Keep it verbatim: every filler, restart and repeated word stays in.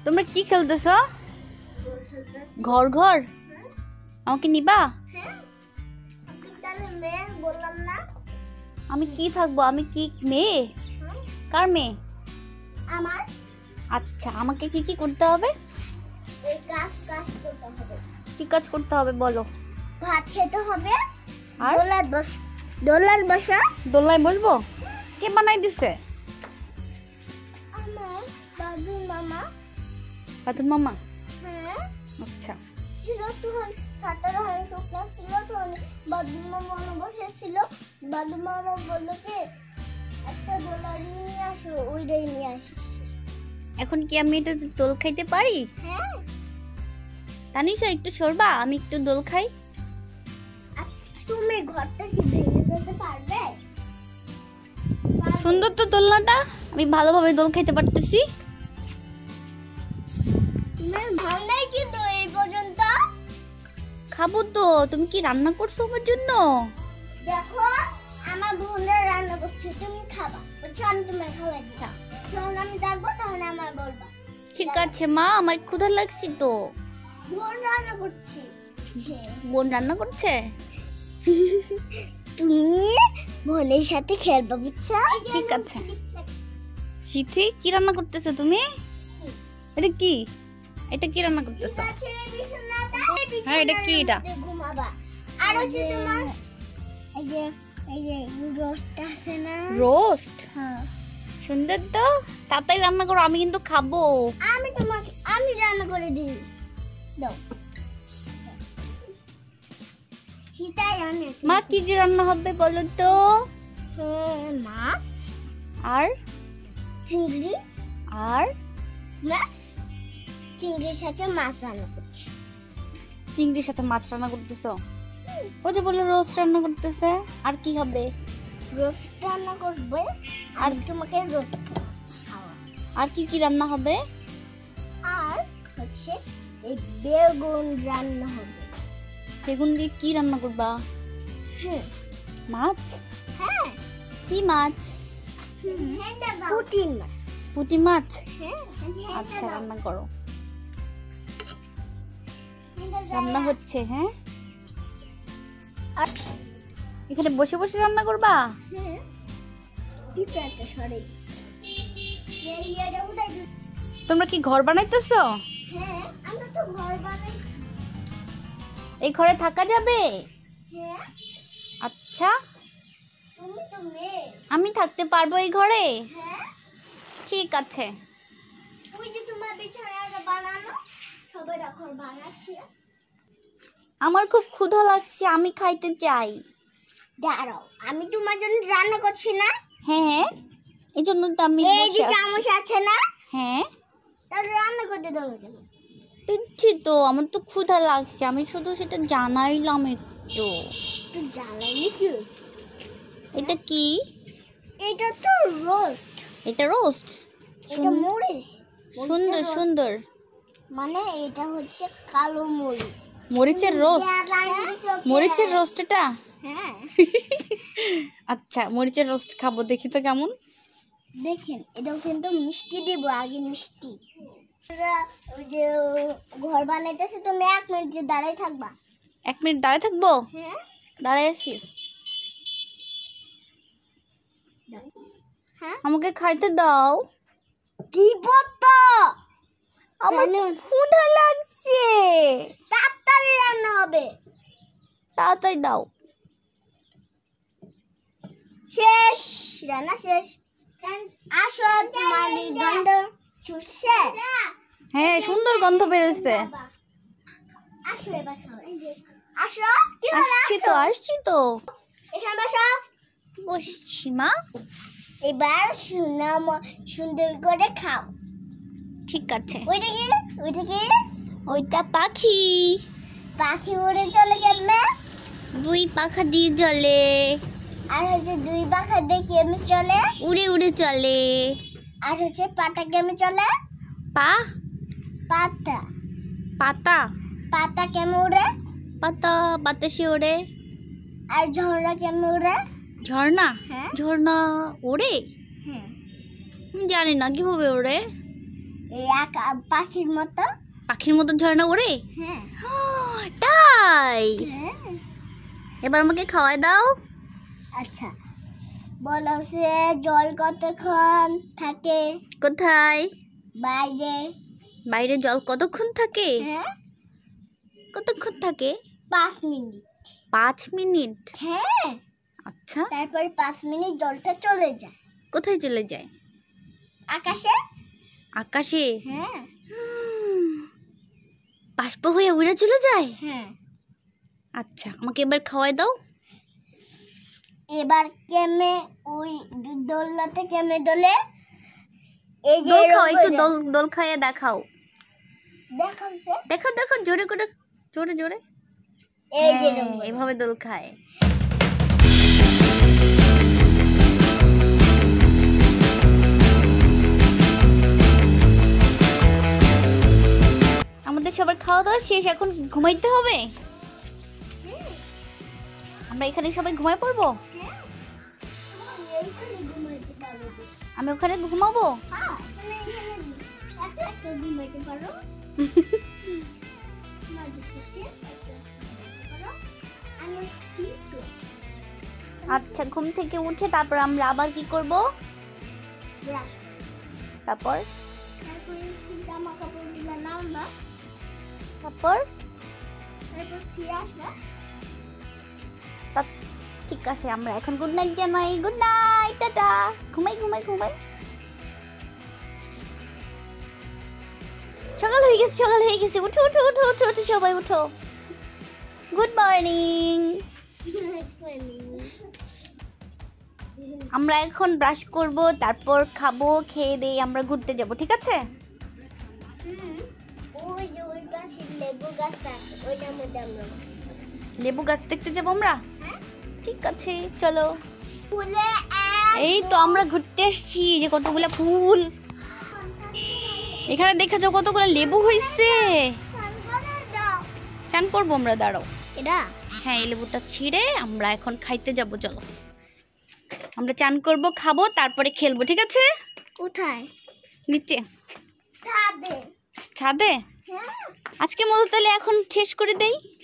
তোমরা কি খেলতেছো? ঘর ঘর আমাকে নিবা? আমি কি থাকবো? আমি কি মেয়ে? কার মেয়ে? আমার। আচ্ছা, আমাকে কি কি করতে হবে? এই কাজ কাজ করতে হবে। কি কাজ করতে হবে বলো? ভাত খেতে হবে। আর দোলায় বস দোলায় বসা। দোলনায় বসবো? কে বানাই দিছে? আমার দাদু মামা। দাদুর মামা? হ্যাঁ। আচ্ছা। ছিল তখন ছাতা যখন শুকনো ছিল তখন দাদু মামা বসেছিল। দাদু মামা বললো কি একটা দোলা নিয়ে আসো, ওইটাই নিয়ে আসি। এখন কি আমি এটা দোল খাইতে পারি? হ্যাঁ। তানিশা একটু সরবা, আমি একটু দোল খাই। তুমি ঘরটা কি ভেঙে ফেলতে পারবে? সুন্দর তো দোলনাটা, আমি ভালোভাবে দোল খাইতে পারতেছি। তুমি ভাঙনাই কিন্তু এই পর্যন্ত। খাবো তো। তুমি কি রান্না করছো আমার জন্য? দেখো আমার বোনরা রান্না করছে, তুমি খাবা। বুঝছো, আমি তোমায় খাওয়াই দিচ্ছি। যখন আমি ডাকবো তখন আমার বলবা। ঠিক আছে মা, আমার ক্ষুধা লাগছে তো। বোন রান্না করছি। বোন রান্না করছে? তুমি বোনের সাথে খেলবা, বুঝছো? ঠিক আছে। সিথি, কি রান্না করতেছো তুমি? এটা কি? এটা কি রান্না করতেছো? হ্যাঁ, এটা কি? এটা ঘুমাবা। আর হচ্ছে তোমার এই যে এই যে রোস্ট আছে না? রোস্ট? হ্যাঁ। সুন্দর তো, তাড়াতাড়ি রান্না করো, আমি কিন্তু খাবো। আমি তোমাকে আমি রান্না করে দিই। দাও। সীতাই রান্না। মা কি কি রান্না হবে বলো তো? হ্যাঁ, মাছ আর চিংড়ি। আর মাছ চিংড়ির সাথে মাছ রান্না করছি। চিংড়ির সাথে মাছ রান্না করতেছো? ও যে বললো রোস্ট রান্না করতেছে। আর কি হবে? রোস্ট রান্না করবে। আর তোমাকে রোস্ট খাওয়া। আর কি কি রান্না হবে? আর হচ্ছে এই বেগুন রান্না হবে। বেগুন দিয়ে কি রান্না করবা? হ্যাঁ। মাছ? হ্যাঁ। কি মাছ? পুঁটি মাছ। পুঁটি মাছ? হ্যাঁ। আচ্ছা, রান্না করো। রান্না হচ্ছে। হ্যাঁ, আর এখানে বসে বসে রান্না করবা? হ্যাঁ। পিঁপড়াটা সরে। তোমরা কি ঘর বানাইতেছো? হ্যাঁ, আমরা তো ঘর বানাই। এই ঘরে থাকা যাবে? হ্যাঁ। আচ্ছা, তুমি তো মেয়ে। আমি থাকতে পারবো এই ঘরে? হ্যাঁ। ঠিক আছে। ওই যে তোমার বিছানাটা বানানো, সবাই ঘর বানাচ্ছে। আমার খুব ক্ষুধা লাগছে, আমি খাইতে চাই। দাঁড়াও, আমি তোমার জন্য রান্না করছি না? হ্যাঁ, এই জন্য তো আমি এই যে বসে চামচ আছি। আছে না? হ্যাঁ, তাহলে রান্না করতে দাও কেন? দিচ্ছি তো, আমার তো ক্ষুধা লাগছে, আমি শুধু সেটা জানাইলাম একটু। তুই জ্বালাইনি কি হয়েছে? এটা কি? এটা তো রোস্ট। এটা রোস্ট? এটা মরিচ। সুন্দর সুন্দর। মানে এটা হচ্ছে কালো মরিচ। মরিচের রোস্ট? মরিচের রোস্ট এটা? হ্যাঁ। আচ্ছা, মরিচের রোস্ট খাবো, দেখি তো কেমন। দেখেন, এটাও কিন্তু মিষ্টি দিব, আগে মিষ্টি। ওই যে ঘর বানাইতেছে, তুমি এক মিনিট দাঁড়াই থাকবা। এক মিনিট দাঁড়ায় থাকবো? হ্যাঁ। দাঁড়ায় আসি। হ্যাঁ, আমাকে খাইতে দাও। দিব তো। আমার ক্ষুধা লাগছে। তাড়াতাড়ি রান্না হবে। তাড়াতাড়ি দাও। শেষ, রান্না শেষ। আসো, তোমার গন্ধ চুষছে। হ্যাঁ, সুন্দর গন্ধ বেরোচ্ছে। আসো এবার খাও। আসো। আসছি তো, আসছি তো। এখানে বসো। বসছি মা। এবার সুনাম সুন্দর করে খাও। ঠিক আছে। ওইটা কি? ওইটা কি? ওইটা পাখি। পাখি উড়ে চলে কেমনে? দুই পাখা দিয়ে চলে। আর হচ্ছে দুই পাখা দিয়ে কেমনে চলে? উড়ে উড়ে চলে। আর হচ্ছে পাটা কেমনে চলে? পা? পাতা। পাতা? পাতা কেমনে উড়ে? পাতা বাতাসে ওড়ে। আর ঝর্ণা কেমনে উড়ে? ঝর্ণা? হ্যাঁ। ঝর্ণা ওড়ে? হ্যাঁ। আমি জানি না কিভাবে ওড়ে। এই আকা পাখির মতো। পাখির মতো ঝর্ণা ওড়ে? হ্যাঁ। তাই? হ্যাঁ। এবার আমাকে খাওয়াই দাও। আচ্ছা, বলো সে জল কতক্ষণ থাকে? কোথায়? বাইরে। বাইরে জল কতক্ষণ থাকে? হ্যাঁ, কতক্ষণ থাকে? পাঁচ মিনিট। পাঁচ মিনিট? হ্যাঁ। আচ্ছা, তারপর পাঁচ মিনিট জলটা চলে যায়। কোথায় চলে যায়? আকাশে। আকাশে? হ্যাঁ। বাষ্প হয়ে উড়ে চলে যায়? হ্যাঁ। আচ্ছা, আমাকে এবার খাওয়াই দাও। এবার কেমে ওই দোলনাতে কেমে দোলে? এই যে দোল খাও, এরকম একটু করে। দোল দোল খাইয়ে দেখাও। দেখাও সে। দেখো দেখো, জোরে করে, জোরে জোরে। এই যে হ্যাঁ, এরকম করে। এভাবে দোল খায়। আমাদের সবার খাওয়া দাওয়া শেষ, এখন ঘুমাইতে হবে। হুম। আমরা এখানে সবাই ঘুমায় পড়বো। হ্যাঁ। তুমি এইখানে ঘুমাইতে পারো বেশি। আমি ওখানে ঘুমাবো। হ্যাঁ, তুমি এইখানে একা একা ঘুমাইতে পারো। তোমাদের সাথে একা একা ঘুমাইতে পারো। আমি কিন্তু আচ্ছা, ঘুম থেকে উঠে তারপর আমরা আবার কি করব? ব্রাশ। তারপর তারপরে জামা কাপড়গুলো নামবা। তারপর তারপর ফিরে আসবা। তা ঠিক আছে, আমরা এখন গুড নাইট জানাই। Good night, tata. ঘুমাই ঘুমাই ঘুমাই। সকাল হয়ে গেছে, সকাল হয়ে গেছে। উঠো উঠো উঠো উঠো উঠো, সবাই উঠো। Good morning. আমরা এখন ব্রাশ করব, তারপর খাবো, খেয়ে দিয়ে আমরা ঘুরতে যাব, ঠিক আছে? হুম, ওই যে ওই পাশে লেবু গাছটা আছে, ওইটার মধ্যে আমরা লেবু গাছ দেখতে যাবো আমরা। হ্যাঁ? ঠিক আছে, চলো। ফুলে এই তো আমরা ঘুরতে আসছি, যে কতগুলা ফুল এখানে দেখা যাও, কতগুলো লেবু হইছে। চান করবো আমরা, দাঁড়াও। এটা হ্যাঁ, এই লেবুটা ছিঁড়ে আমরা এখন খাইতে যাব, চলো। আমরা চান করব, খাবো, তারপরে খেলবো, ঠিক আছে? কোথায়? নিচে ছাদে। ছাদে। হ্যাঁ। আজকে মতো তাহলে এখন শেষ করে দেই।